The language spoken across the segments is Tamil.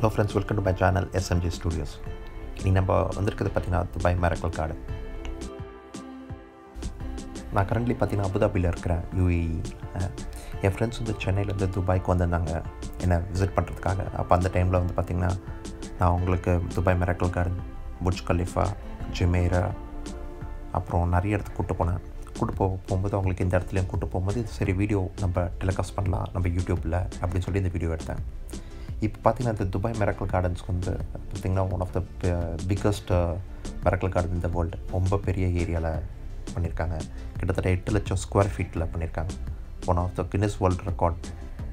Hello friends, welcome to my channel SMG Studios. இன்றைக்கி நம்ம வந்திருக்கிறது பார்த்திங்கன்னா துபாய் மிராக்கிள் கார்டன். நான் கரண்ட்லி பார்த்திங்கன்னா அபுதாபியில் இருக்கிறேன், UAE. என் ஃப்ரெண்ட்ஸ் வந்து சென்னையிலேருந்து துபாய்க்கு வந்திருந்தாங்க என்னை விசிட் பண்ணுறதுக்காக. அப்போ அந்த டைமில் வந்து பார்த்திங்கன்னா நான் அவங்களுக்கு Dubai miracle garden, Burj Khalifa, Jumeirah, அப்புறம் நிறைய இடத்துக்கு கூப்பிட்டு போகும்போது அவங்களுக்கு இந்த இடத்துலையும் கூப்பிட்டு போகும்போது இது சரி வீடியோ நம்ம டெலிகாஸ்ட் பண்ணலாம் நம்ம யூடியூப்பில் அப்படின்னு சொல்லி இந்த வீடியோ எடுத்தேன். இப்போ பார்த்திங்கன்னா இந்த துபாய் மிராக்கிள் கார்டன்ஸ்க்கு வந்து பார்த்திங்கன்னா one of the biggest miracle garden இந்த வேர்ல்டு. ரொம்ப பெரிய ஏரியாவில் பண்ணியிருக்காங்க. கிட்டத்தட்ட 8 லட்சம் ஸ்கொயர் ஃபீட்டில் பண்ணியிருக்காங்க. One of the Guinness world record.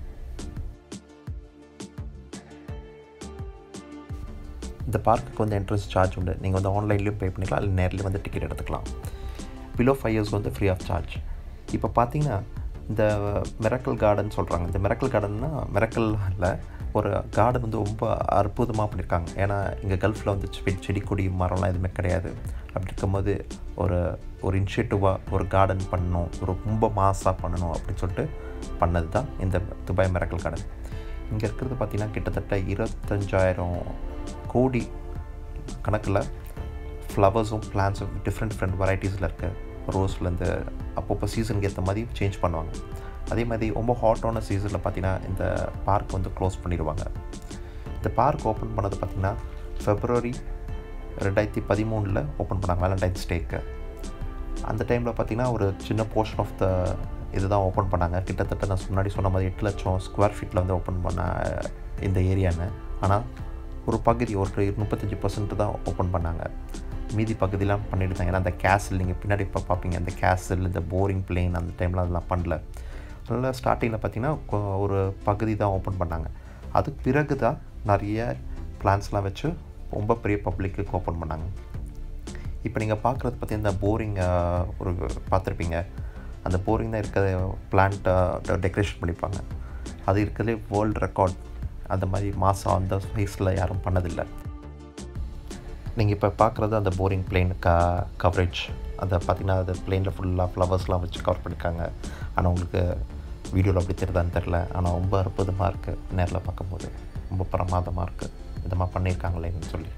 இந்த பார்க்குக்கு வந்து என்ட்ரன்ஸ் சார்ஜ் உண்டு. நீங்கள் வந்து ஆன்லைன்லேயும் பே பண்ணிக்கலாம், இல்லை நேர்லேயும் வந்து டிக்கெட் எடுத்துக்கலாம். பிலோ 5 years வந்து ஃப்ரீ ஆஃப் சார்ஜ். இப்போ பார்த்திங்கன்னா இந்த மிராக்கிள் கார்டன் சொல்கிறாங்க. இந்த மிராக்கிள் கார்டன்னா மிராக்கிள் இல்லை, ஒரு கார்டன் வந்து ரொம்ப அற்புதமாக பண்ணியிருக்காங்க. ஏன்னா இங்கே கல்ஃபில் வந்து செடி கொடி மரம்லாம் எதுவுமே கிடையாது. அப்படி இருக்கும்போது ஒரு இனிஷியேட்டிவாக ஒரு கார்டன் பண்ணணும், ரொம்ப மாஸாக பண்ணணும் அப்படின்னு சொல்லிட்டு பண்ணது தான் இந்த துபாய் மிராக்கிள் கார்டன். இங்கே இருக்கிறது பார்த்திங்கன்னா கிட்டத்தட்ட 25,000 கோடி கணக்கில் ஃப்ளவர்ஸும் பிளான்ஸும் டிஃப்ரெண்ட் வெரைட்டிஸில் இருக்குது. ரோஸ்லேருந்து அப்பப்போ சீசனுக்கு ஏற்ற மாதிரி சேஞ்ச் பண்ணுவாங்க. அதே மாதிரி ரொம்ப ஹாட்டான சீசனில் பார்த்திங்கன்னா இந்த பார்க் வந்து க்ளோஸ் பண்ணிடுவாங்க. இந்த பார்க் ஓப்பன் பண்ணது பார்த்திங்கன்னா February 2013 ஓப்பன் பண்ணாங்க, வேலண்டைன்ஸ் டேக்கு. அந்த டைமில் பார்த்திங்கன்னா ஒரு சின்ன போர்ஷன் ஆஃப் த இதுதான் ஓப்பன் பண்ணாங்க. கிட்டத்தட்ட நான் முன்னாடி சொன்ன மாதிரி 8 லட்சம் ஸ்கொயர் ஃபீட்டில் வந்து ஓப்பன் பண்ண இந்த ஏரியான்னு. ஆனால் ஒரு பகுதி ஒரு 35% தான் ஓப்பன் பண்ணாங்க. மீதி பகுதியெலாம் பண்ணிவிட்டாங்க. ஏன்னா அந்த கேசல் நீங்கள் பின்னாடி இப்போ பார்ப்பீங்க, அந்த கேசல், இந்த போரிங் பிளேன் அந்த டைமில் அதெல்லாம் பண்ணல. அதனால் ஸ்டார்டிங்கில் பார்த்திங்கன்னா ஒரு பகுதி தான் ஓப்பன் பண்ணாங்க. அதுக்கு பிறகு தான் நிறைய பிளான்ஸ்லாம் வச்சு ரொம்ப பெரிய பப்ளிக்கு ஓப்பன் பண்ணாங்க. இப்போ நீங்கள் பார்க்குறது பார்த்திங்கன்னா இந்த போரிங் ஒரு பார்த்துருப்பீங்க. அந்த போரிங் தான் இருக்கிற பிளான்ட்டை டெக்கரேஷன் பண்ணிப்பாங்க. அது இருக்கிறதே வேர்ல்டு ரெக்கார்ட். அந்த மாதிரி மாதம் அந்த சைஸில் யாரும் பண்ணதில்லை. நீங்கள் இப்போ பார்க்குறது அந்த போரிங் பிளேன் கவரேஜ். அதை பார்த்திங்கன்னா அது பிளேனில் ஃபுல்லாக ஃப்ளவர்ஸ்லாம் வச்சு கவர் பண்ணியிருக்காங்க. ஆனால் உங்களுக்கு வீடியோவில் அப்படி தெரியுதான்னு தெரில. ஆனால் ரொம்ப அற்புதமாக இருக்குது. நேரில் பார்க்கும்போது ரொம்ப பிரமாதமாக இருக்குது. இதமாக பண்ணியிருக்காங்களேன்னு சொல்லி.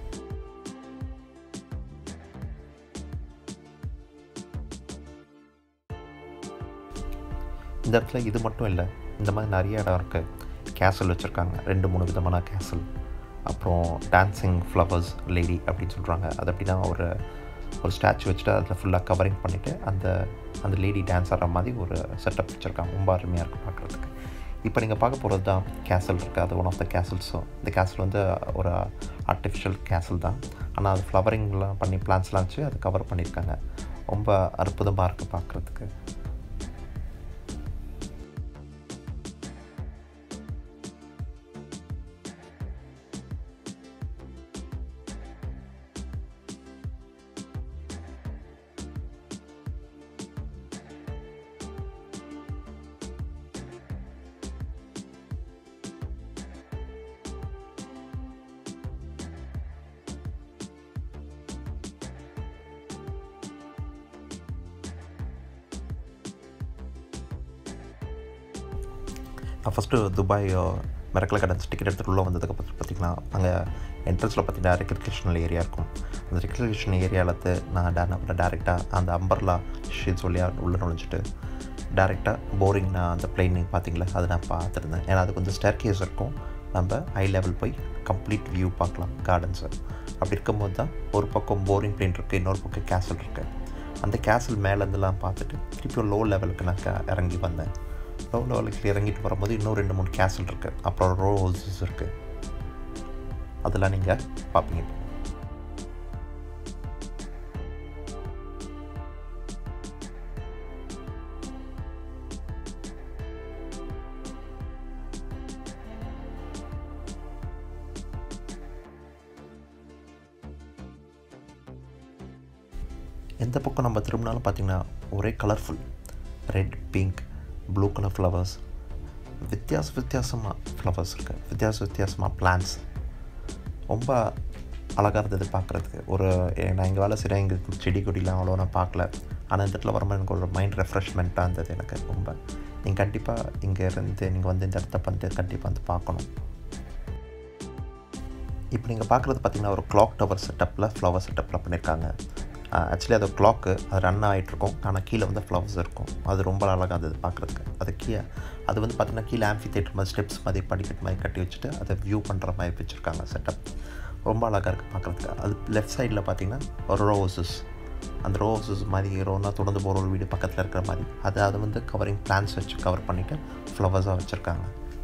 இந்த இடத்துல இது மட்டும் இல்லை, இந்த மாதிரி நிறைய இடம் இருக்குது. கேசல் வச்சுருக்காங்க, 2-3 விதமான கேசல். அப்புறம் டான்ஸிங் ஃப்ளவர்ஸ் லேடி அப்படின்னு சொல்கிறாங்க. அது அப்படின்னா ஒரு ஸ்டாச்சு வச்சுட்டு அதில் ஃபுல்லாக கவரிங் பண்ணிவிட்டு அந்த லேடி டான்ஸ் ஆடுற மாதிரி ஒரு செட்டப் வச்சுருக்காங்க. ரொம்ப அருமையாக இருக்குது பார்க்குறதுக்கு. இப்போ நீங்கள் பார்க்க போகிறது தான் கேசல் இருக்குது. அது ஒன் ஆஃப் த கேசல்ஸும். இந்த கேசல் வந்து ஒரு ஆர்டிஃபிஷியல் கேசல் தான். ஆனால் அது ஃப்ளவரிங்லாம் பண்ணி பிளான்ஸ்லாம் வச்சு அதை கவர் பண்ணியிருக்காங்க. ரொம்ப அற்புதமாக இருக்குது பார்க்குறதுக்கு. நான் first Dubai miracle gardens ticket எடுத்துகிட்டு உள்ளே வந்ததுக்கப்புறம் பார்த்திங்கன்னா அங்கே என்ட்ரன்ஸில் பார்த்திங்கன்னா ரெக்ரிகேஷனல் ஏரியா இருக்கும். அந்த ரெக்ரிகேஷன் ஏரியாவில் நான் டேரெக்டாக அந்த அம்பர்லா ஷீட்ஸ் வழியாக உள்ளே நுழைஞ்சிட்டு டேரெக்டாக போரிங் நான் அந்த பிளேன் நீங்கள் பார்த்தீங்களா அதை நான் பார்த்துருந்தேன். ஏன்னா அதுக்கு வந்து ஸ்டேர் கேஸ் இருக்கும். நம்ம ஹை லெவல் போய் கம்ப்ளீட் வியூ பார்க்கலாம் கார்டன்ஸை. அப்படி இருக்கும்போது தான் ஒரு பக்கம் போரிங் பிளேன் இருக்குது, இன்னொரு பக்கம் கேசல் இருக்குது. அந்த கேசல் மேலேருந்துலாம் பார்த்துட்டு திருப்பி லோ லெவலுக்கு நான் இறங்கி வந்தேன். லோ லெவலுக்கு இறங்கிட்டு வரும்போது இன்னும் 2-3 கேசல் இருக்குது. அப்புறம் ரோஸஸ் இருக்குது. அதெல்லாம் நீங்கள் பார்ப்பீங்க. எந்த பக்கம் நம்ம திரும்பினாலும் பார்த்திங்கன்னா ஒரே colourful red, pink, blue colour flowers, வித்தியாசமாக ஃப்ளவர்ஸ் இருக்குது. வித்தியாசமாக பிளான்ஸ். ரொம்ப அழகாக இருந்தது பார்க்குறதுக்கு. நான் எங்கள் வேலை செய்கிறேன், எங்களுக்கு செடி கொடிலாம் அவ்வளோ நான் பார்க்கல. ஆனால் இந்த இடத்துல வரும்போது எனக்கு ஒரு மைண்ட் ரெஃப்ரெஷ்மெண்ட்டாக இருந்தது எனக்கு ரொம்ப. நீங்கள் கண்டிப்பாக இங்கே இருந்து நீங்கள் வந்து இந்த இடத்த வந்து கண்டிப்பாக வந்து பார்க்கணும். இப்போ நீங்கள் பார்க்குறது பார்த்திங்கன்னா ஒரு கிளாக் டவர் செட்டப்பில் ஃப்ளவர் செட்டப்பில் பண்ணியிருக்காங்க. ஆக்சுவலி அது கிளாக்கு அது ரன் ஆகிட்ருக்கும், ஆனால் கீழே வந்து ஃப்ளவர்ஸ் இருக்கும். அது ரொம்ப அழகாக இருந்தது பார்க்குறதுக்கு. அது வந்து பார்த்திங்கன்னா கீழே ஆம்பி தியேட்டர் மாதிரி ஸ்டெப்ஸ் மாதிரி படிக்கட்டு மாதிரி கட்டி வச்சுட்டு அதை வியூ பண்ணுற மாதிரி வச்சுருக்காங்க செட்டப். ரொம்ப அழகாக இருக்குது பார்க்குறதுக்கு. அது லெஃப்ட் சைடில் பார்த்திங்கன்னா ஒரு ரோசஸ், அந்த ரோசஸ் மாதிரி ரோனா தொடர்ந்து போகிற ஒரு வீடு பக்கத்தில் இருக்கிற மாதிரி அதை வந்து கவரிங் பிளான்ஸ் வச்சு கவர் பண்ணிவிட்டு ஃப்ளவர்ஸாக வச்சுருக்காங்க.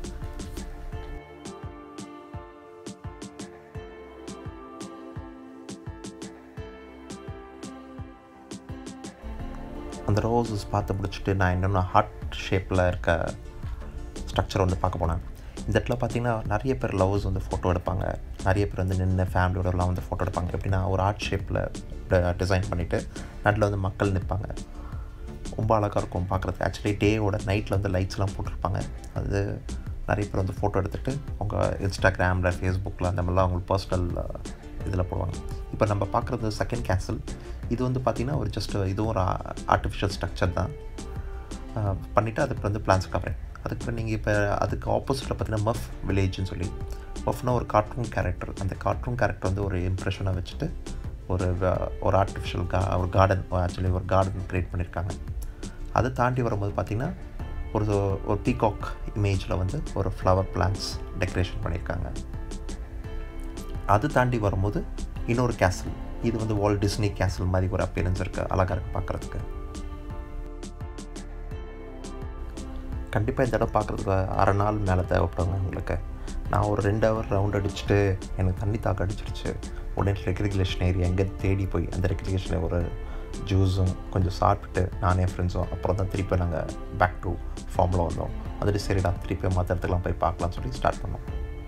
அந்த ரோஸஸ் பார்த்து பிடிச்சிட்டு நான் இன்னொன்று ஹார்ட் ஷேப்பில் இருக்க ஸ்ட்ரக்சர் வந்து பார்க்க போனேன். இந்த இடத்துல பார்த்திங்கன்னா நிறைய பேர் லவ்ஸ் வந்து ஃபோட்டோ எடுப்பாங்க, நிறைய பேர் வந்து நின்று ஃபேமிலியோடலாம் வந்து ஃபோட்டோ எடுப்பாங்க. எப்படின்னா ஒரு ஹார்ட் ஷேப்பில் டிசைன் பண்ணிவிட்டு நடுவில் வந்து மக்கள் நிற்பாங்க. ரொம்ப அழகாக இருக்கும் பார்க்குறதுக்கு. ஆக்சுவலி டேவோட நைட்டில் வந்து லைட்ஸ்லாம் போட்டிருப்பாங்க. அது நிறைய பேர் வந்து ஃபோட்டோ எடுத்துகிட்டு உங்கள் இன்ஸ்டாகிராமில் ஃபேஸ்புக்கில் அந்த மாதிரிலாம் அவங்களுக்கு பர்சனல் இதில் போடுவாங்க. இப்போ நம்ம பார்க்குறது செகண்ட் கேசல். இது வந்து பார்த்திங்கன்னா ஒரு இதுவும் ஒரு ஆர்டிஃபிஷியல் ஸ்ட்ரக்சர் தான் பண்ணிவிட்டு அதுக்கு வந்து பிளான்ஸ் கவரேன். அதுக்கப்புறம் நீங்கள் இப்போ அதுக்கு ஆப்போசிட்டில் பார்த்தீங்கன்னா மஃப் வில்லேஜ்னு சொல்லி, மஃப்னா ஒரு கார்ட்டூன் கேரக்டர். அந்த கார்ட்டூன் கேரக்டர் வந்து ஒரு இம்ப்ரெஷனை வச்சுட்டு ஒரு ஆர்டிஃபிஷியல் ஒரு கார்டன், ஆக்சுவலி ஒரு கார்டன் க்ரியேட் பண்ணியிருக்காங்க. அதை தாண்டி வரும்போது பார்த்திங்கன்னா ஒரு பீகாக் இமேஜில் வந்து ஒரு ஃப்ளவர் பிளான்ஸ் டெக்கரேஷன் பண்ணியிருக்காங்க. அது தாண்டி வரும்போது இன்னொரு கேசல். இது வந்து வால்ட் டிஸ்னி கேசல் மாதிரி ஒரு அப்பியரன்ஸ் இருக்குது, அழகாக இருக்குது பார்க்குறதுக்கு. கண்டிப்பாக இந்த இடம் பார்க்குறதுக்கு அரை நாள் மேலே தேவைப்படுங்க உங்களுக்கு. நான் ஒரு 2 ஹவர் ரவுண்ட் அடிச்சுட்டு எனக்கு தண்ணி தாக்க அடிச்சிருச்சு. உடனே ரெக்ரிகேஷன் ஏரியா எங்கே தேடி போய் அந்த ரெக்ரிகேஷனில் ஒரு ஜூஸும் கொஞ்சம் சாப்பிட்டுட்டு நானே என் ஃப்ரெண்ட்ஸும் அப்புறம் தான் திருப்பி நாங்கள் பேக் டு ஃபார்மில் வந்தோம். வந்துட்டு சரிடா திருப்பி மற்ற இடத்துக்குலாம் போய் பார்க்கலாம்னு சொல்லி ஸ்டார்ட் பண்ணோம்.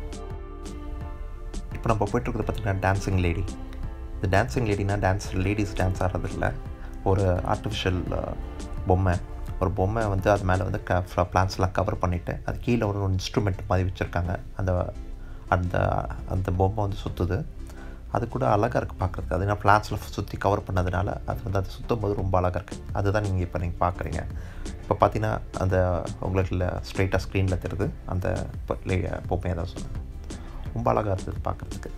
இப்போ நம்ம போய்ட்டுருக்குறது பார்த்திங்கன்னா டான்ஸிங் லேடி. இந்த டான்ஸிங் லேடினா லேடிஸ் டான்ஸ் ஆடுறது இல்லை, ஒரு ஆர்டிஃபிஷியல் ஒரு பொம்மை வந்து அது மேலே வந்து பிளான்ஸ்லாம் கவர் பண்ணிவிட்டு அது கீழே ஒரு இன்ஸ்ட்ருமெண்ட் மாதிரி வச்சுருக்காங்க. அந்த அந்த அந்த பொம்மை வந்து சுற்றுது. அது கூட அழகாக இருக்குது பார்க்குறதுக்கு. அது நான் பிளான்ஸில் சுற்றி கவர் பண்ணதுனால அது வந்து அது சுற்றும் போது ரொம்ப அழகாக இருக்குது. அதுதான் நீங்கள் பார்க்குறீங்க. இப்போ பார்த்தீங்கன்னா அந்த உங்களுக்கு ஸ்ட்ரெயிட்டாக ஸ்க்ரீனில் தெரியுது அந்த பொம்மையை தான் சொன்னேன். ரொம்ப அழகாக இருக்குது பார்க்குறதுக்கு.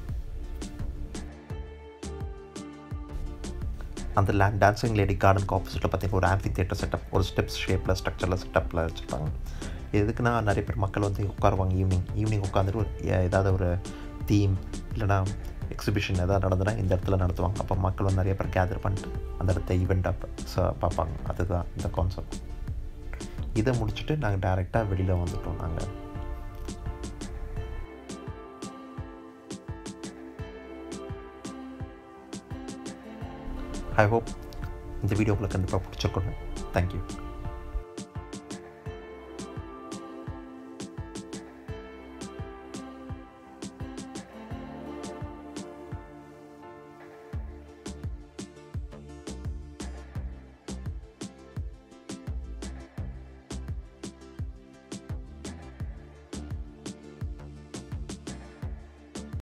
அந்த டான்ஸிங் லேடி கார்டனுக்கு ஆப்போசிட்டில் பார்த்திங்கன்னா ஒரு ஆம்பி தியேட்டர் செட்டப், ஒரு ஸ்டெப்ஸ் ஷேப்பில் ஸ்ட்ரக்சரில் செட்டப்பில் வச்சுருப்பாங்க. எதுக்குன்னா நிறைய பேர் மக்கள் வந்து உட்காருவாங்க. ஈவினிங் உட்காந்துட்டு ஏதாவது ஒரு தீம் இல்லைனா எக்ஸிபிஷன் எதாவது நடந்துன்னா இந்த இடத்துல நடத்துவாங்க. அப்போ மக்கள் வந்து நிறைய பேர் கேதர் பண்ணிட்டு அந்த இடத்த ஈவெண்ட்டாக பார்ப்பாங்க. அதுதான் இந்த கான்செப்ட். இதை முடிச்சுட்டு நாங்கள் டைரெக்டாக வெளியில் வந்துட்டோம். நாங்கள் ஐ ஹோப் இந்த வீடியோ உங்களுக்கு கண்டிப்பாக பிடிச்சிருக்கணும். தேங்க்யூ.